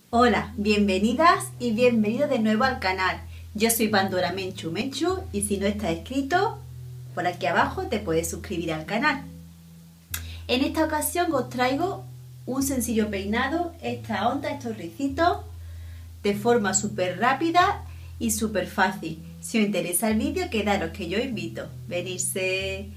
Hola, bienvenidas y bienvenidos de nuevo al canal. Yo soy Pandora Menchu Menchu y si no estás inscrito, por aquí abajo te puedes suscribir al canal. En esta ocasión os traigo un sencillo peinado, esta onda, estos ricitos, de forma súper rápida y súper fácil. Si os interesa el vídeo, quedaros que yo os invito. Venirse.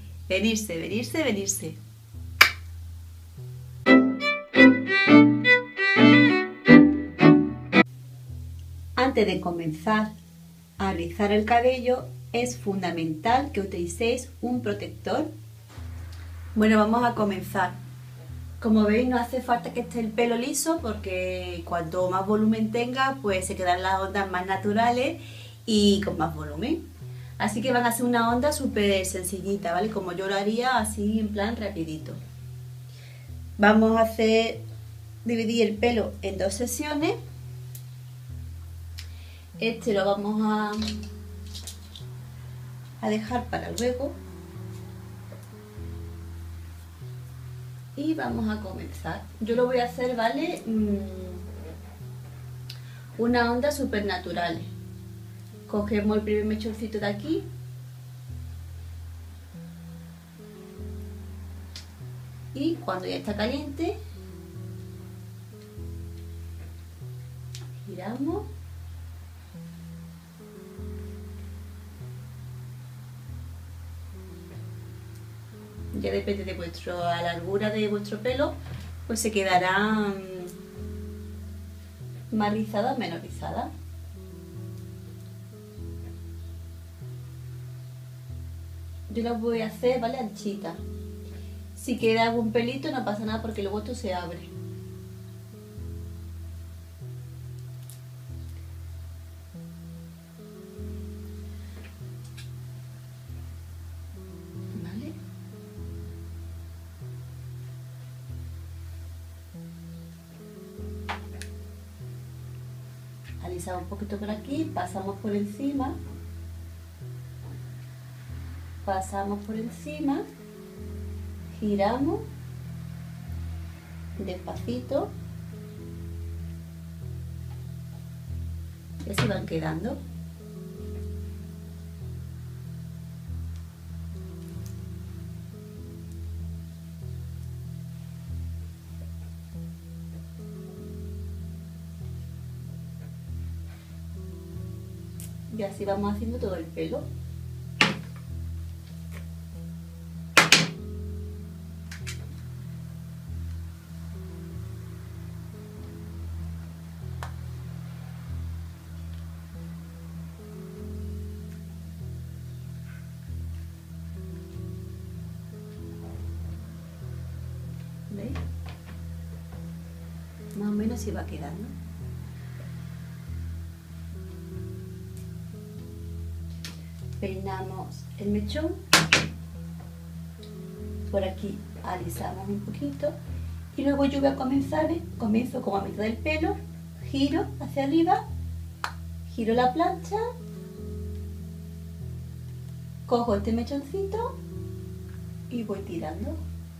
Antes de comenzar a rizar el cabello, es fundamental que utilicéis un protector. Bueno, vamos a comenzar. Como veis, no hace falta que esté el pelo liso porque cuanto más volumen tenga, pues se quedan las ondas más naturales y con más volumen. Así que van a ser una onda súper sencillita, ¿vale? Como yo lo haría así en plan rapidito. Vamos a dividir el pelo en dos sesiones. Este lo vamos a dejar para luego. Y vamos a comenzar. Yo lo voy a hacer, ¿vale? Una onda súper natural. Cogemos el primer mechoncito de aquí. Y cuando ya está caliente, giramos. Ya depende de la largura de vuestro pelo, pues se quedarán más rizadas o menos rizadas. Yo las voy a hacer, ¿vale? Anchitas. Si queda algún pelito no pasa nada porque luego esto se abre. Alisamos un poquito por aquí, pasamos por encima, giramos despacito y así van quedando. Y así vamos haciendo todo el pelo. ¿Veis? Más o menos se va quedando. Peinamos el mechón, por aquí alisamos un poquito y luego yo voy a comenzar, comienzo como a mitad del pelo, giro hacia arriba, giro la plancha, cojo este mechoncito y voy tirando.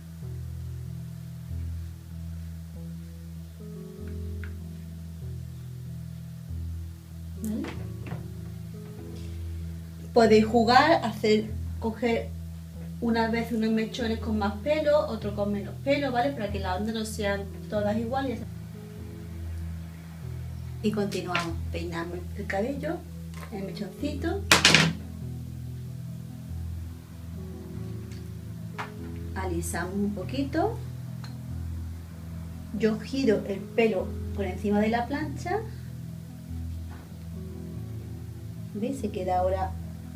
¿Vale? Podéis jugar, coger unas veces unos mechones con más pelo, otros con menos pelo, ¿vale? Para que las ondas no sean todas iguales. Y continuamos, peinamos el cabello, el mechoncito. Alisamos un poquito. Yo giro el pelo por encima de la plancha. ¿Veis? Se queda ahora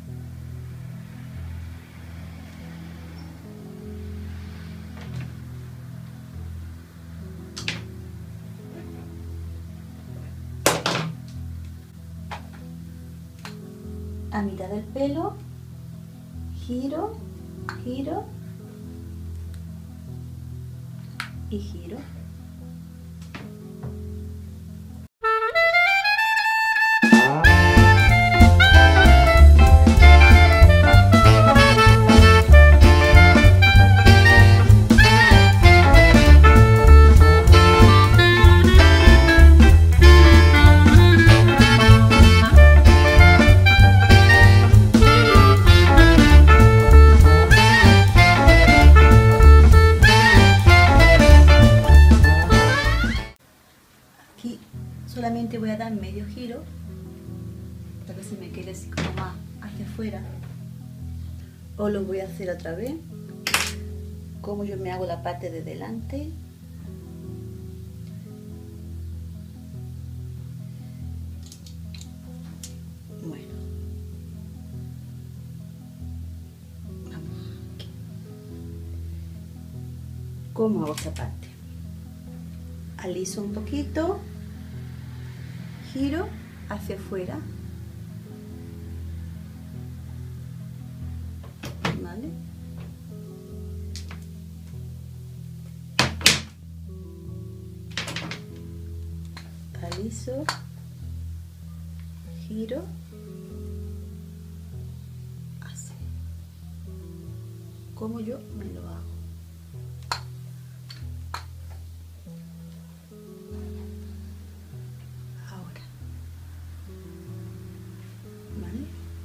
a mitad del pelo, giro y giro. Aquí solamente voy a dar medio giro para que se me quede así como más hacia afuera. O lo voy a hacer otra vez, como yo me hago la parte de delante. Bueno, vamos aquí. ¿Cómo hago esta parte? Aliso un poquito, giro hacia afuera, ¿vale? Aliso, giro, así, como yo me lo hago. Ahora, ¿vale?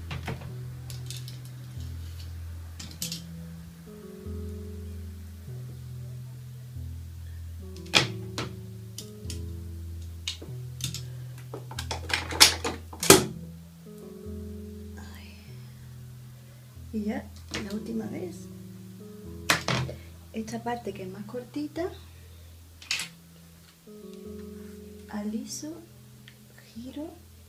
Y ya la última vez, esta parte que es más cortita, aliso, giro,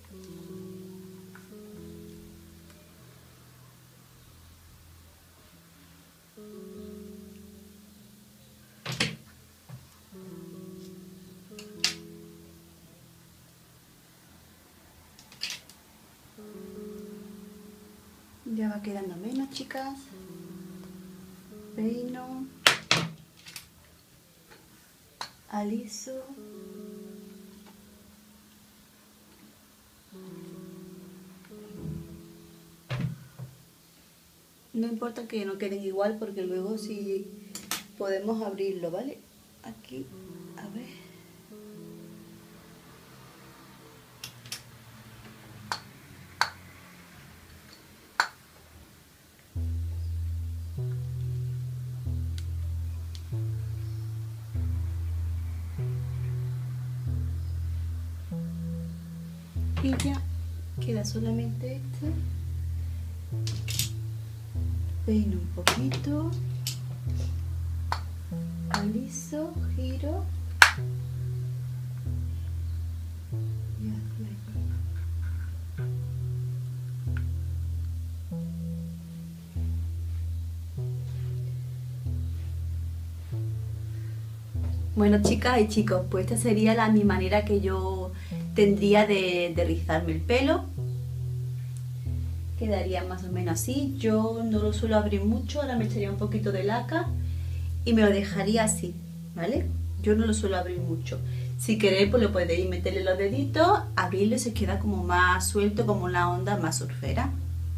ya va quedando menos, chicas. Peino, aliso, no importa que no queden igual porque luego sí podemos abrirlo, ¿vale? Aquí, a ver. Y ya queda solamente este. Peino un poquito, aliso, giro y hacia aquí. Bueno, chicas y chicos, pues esta sería mi manera que yo tendría de rizarme el pelo. Quedaría más o menos así. Yo no lo suelo abrir mucho, ahora me echaría un poquito de laca y me lo dejaría así, ¿vale? Yo no lo suelo abrir mucho. Si queréis, pues lo podéis meterle los deditos, abrirlo y se queda como más suelto, como una onda más surfera.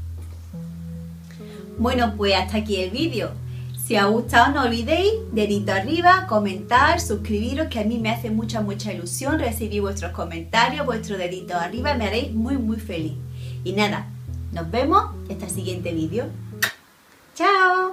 Bueno, pues hasta aquí el vídeo. Si os ha gustado, no olvidéis dedito arriba, comentar, suscribiros, que a mí me hace mucha ilusión recibir vuestros comentarios, vuestros deditos arriba, me haréis muy feliz. Y nada, nos vemos hasta el siguiente vídeo. ¡Chao!